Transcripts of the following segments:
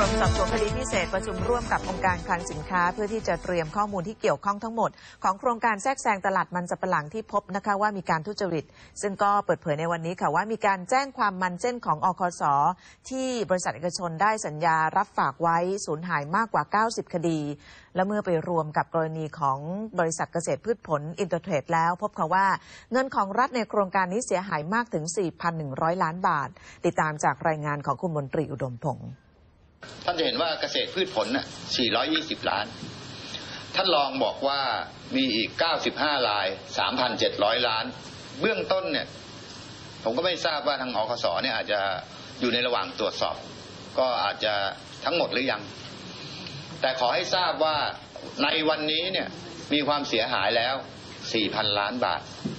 รมสอบสวนคดีพิเศษประชุมร่วมกับองค์การคลังสินค้าเพื่อที่จะเตรียมข้อมูลที่เกี่ยวข้องทั้งหมดของโครงการแทรกแซงตลาดมันสำปะหลังที่พบนะคะว่ามีการทุจริตซึ่งก็เปิดเผยในวันนี้ค่ะว่ามีการแจ้งความมันเส้นของอคส.ที่บริษัทเอกชนได้สัญญารับฝากไว้สูญหายมากกว่า90คดีและเมื่อไปรวมกับกรณีของบริษัทเกษตรพืชผลอินเตอร์เทรดแล้วพบค่ะว่าเงินของรัฐในโครงการนี้เสียหายมากถึง 4,100 ล้านบาทติดตามจากรายงานของคุณมนตรีอุดมพงษ์ท่านจะเห็นว่าเกษตรพืชผล420 ล้านท่านรองบอกว่ามีอีก95ราย 3,700 ล้านเบื้องต้นเนี่ยผมก็ไม่ทราบว่าทางอคส.เนี่ยอาจจะอยู่ในระหว่างตรวจสอบก็อาจจะทั้งหมดหรือยังแต่ขอให้ทราบว่าในวันนี้เนี่ยมีความเสียหายแล้ว 4,000 ล้านบาท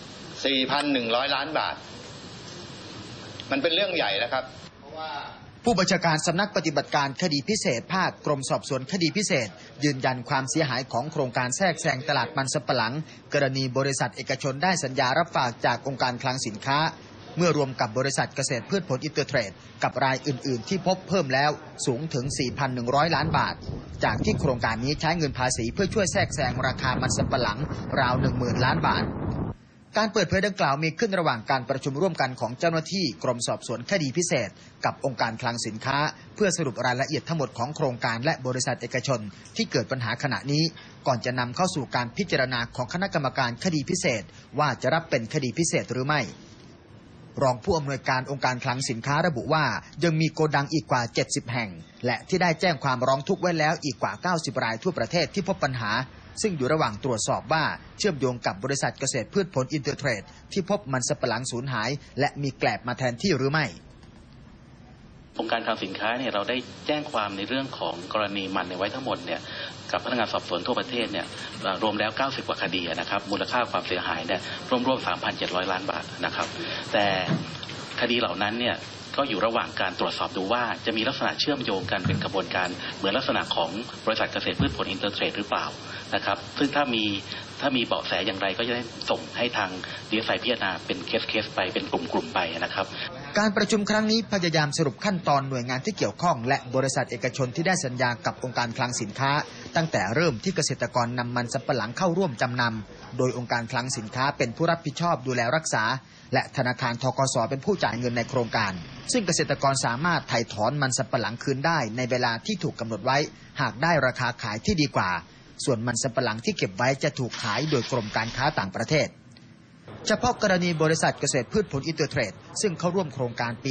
4,100 ล้านบาทมันเป็นเรื่องใหญ่แล้วครับเพราะว่าผู้บัญชาการสำนักปฏิบัติการคดีพิเศษภาคกรมสอบสวนคดีพิเศษยืนยันความเสียหายของโครงการแทรกแซงตลาดมันสำปะหลังกรณีบริษัทเอกชนได้สัญญารับฝากจากองค์การคลังสินค้าเมื่อรวมกับบริษัทเกษตรพืชผลอินเตอร์เทรดกับรายอื่นๆที่พบเพิ่มแล้วสูงถึง 4,100 ล้านบาทจากที่โครงการนี้ใช้เงินภาษีเพื่อช่วยแทรกแซงราคามันสำปะหลังราว 10,000 ล้านบาทการเปิดเผยดังกล่าวมีขึ้นระหว่างการประชุมร่วมกันของเจ้าหน้าที่กรมสอบสวนคดีพิเศษกับองค์การคลังสินค้าเพื่อสรุปรายละเอียดทั้งหมดของโครงการและบริษัทเอกชนที่เกิดปัญหาขณะนี้ก่อนจะนำเข้าสู่การพิจารณาของคณะกรรมการคดีพิเศษว่าจะรับเป็นคดีพิเศษหรือไม่รองผู้อำนวยการองค์การคลังสินค้าระบุว่ายังมีโกดังอีกกว่า70แห่งและที่ได้แจ้งความร้องทุกข์ไว้แล้วอีกกว่า90รายทั่วประเทศที่พบปัญหาซึ่งอยู่ระหว่างตรวจสอบว่าเชื่อมโยงกับบริษัทเกษตรพืชผลอินเตอร์เทรดที่พบมันสำปะหลังสูญหายและมีแกลบมาแทนที่หรือไม่องค์การคลังสินค้าเนี่ยเราได้แจ้งความในเรื่องของกรณีมันไว้ทั้งหมดเนี่ยกับพนักงานสอบสวนทั่วประเทศเนี่ยรวมแล้ว90กว่าคดีนะครับมูลค่าความเสียหายเนี่ยรวม 3,700 ล้านบาทนะครับแต่คดีเหล่านั้นเนี่ยก็อยู่ระหว่างการตรวจสอบดูว่าจะมีลักษณะเชื่อมโยงกันเป็นกระบวนการเหมือนลักษณะของบริษัทเกษตรพืชผลอินเตอร์เทรดหรือเปล่านะครับซึ่งถ้ามีเบาะแสอย่างไรก็จะได้ส่งให้ทางDSIพิจารณาเป็นเคสไปเป็นกลุ่มไปนะครับการประชุมครั้งนี้พยายามสรุปขั้นตอนหน่วยงานที่เกี่ยวข้องและบริษัทเอกชนที่ได้สัญญากับองค์การคลังสินค้าตั้งแต่เริ่มที่เกษตรกรนำมันสำปะหลังเข้าร่วมจำนำโดยองค์การคลังสินค้าเป็นผู้รับผิดชอบดูแลรักษาและธนาคารธกส.เป็นผู้จ่ายเงินในโครงการซึ่งเกษตรกรสามารถไถ่ถอนมันสำปะหลังคืนได้ในเวลาที่ถูกกำหนดไว้หากได้ราคาขายที่ดีกว่าส่วนมันสำปะหลังที่เก็บไว้จะถูกขายโดยกรมการค้าต่างประเทศเฉพาะกรณีบริษัทเกษตรพืชผลอินเตอร์เทรดซึ่งเข้าร่วมโครงการปี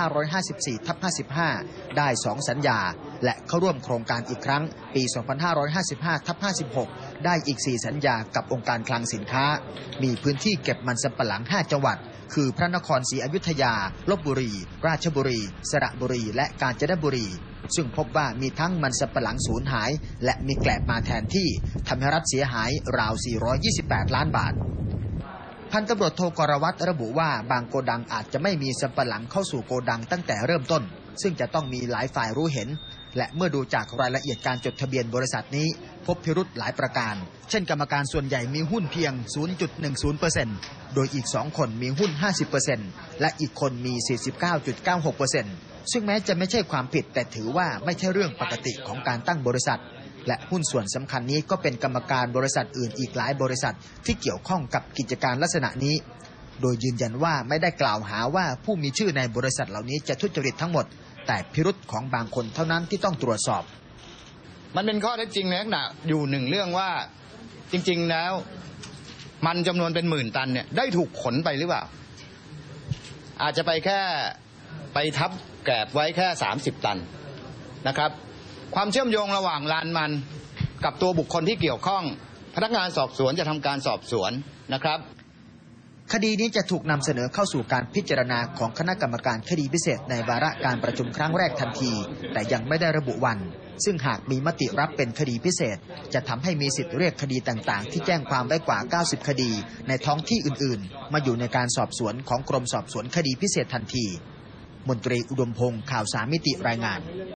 2554/55 ได้ 2 สัญญาและเข้าร่วมโครงการอีกครั้งปี 2555/56 ได้อีก 4 สัญญากับองค์การคลังสินค้ามีพื้นที่เก็บมันสำปะหลัง 5 จังหวัดคือพระนครศรีอยุธยาลพบุรีราชบุรีสระบุรีและกาญจนบุรีซึ่งพบว่ามีทั้งมันสำปะหลังสูญหายและมีแกลบมาแทนที่ทำให้รัฐเสียหายราว 428 ล้านบาทพันตำรวจโทกรวัตรระบุว่าบางโกดังอาจจะไม่มีสำปะหลังเข้าสู่โกดังตั้งแต่เริ่มต้นซึ่งจะต้องมีหลายฝ่ายรู้เห็นและเมื่อดูจากรายละเอียดการจดทะเบียนบริษัทนี้พบพิรุธหลายประการเช่นกรรมการส่วนใหญ่มีหุ้นเพียง 0.10% โดยอีก2คนมีหุ้น 50% และอีกคนมี 49.96% ซึ่งแม้จะไม่ใช่ความผิดแต่ถือว่าไม่ใช่เรื่องปกติของการตั้งบริษัทและหุ้นส่วนสำคัญนี้ก็เป็นกรรมการบริษัทอื่นอีกหลายบริษัทที่เกี่ยวข้องกับกิจการลักษณะนี้โดยยืนยันว่าไม่ได้กล่าวหาว่าผู้มีชื่อในบริษัทเหล่านี้จะทุจริตทั้งหมดแต่พิรุธของบางคนเท่านั้นที่ต้องตรวจสอบมันเป็นข้อเท็จจริงในลักษณะอยู่หนึ่งเรื่องว่าจริงๆแล้วมันจำนวนเป็นหมื่นตันเนี่ยได้ถูกขนไปหรือเปล่าอาจจะไปแค่ไปทับแกลบไว้แค่30 ตันนะครับความเชื่อมโยงระหว่างลานมันกับตัวบุคคลที่เกี่ยวข้องพนักงานสอบสวนจะทำการสอบสวนนะครับคดีนี้จะถูกนำเสนอเข้าสู่การพิจารณาของคณะกรรมการคดีพิเศษในวาระการประชุมครั้งแรกทันทีแต่ยังไม่ได้ระบุวันซึ่งหากมีมติรับเป็นคดีพิเศษจะทำให้มีสิทธิ์เรียกคดีต่างๆที่แจ้งความไว้กว่า90คดีในท้องที่อื่นๆมาอยู่ในการสอบสวนของกรมสอบสวนคดีพิเศษทันทีมนตรีอุดมพงษ์ข่าว3มิติรายงาน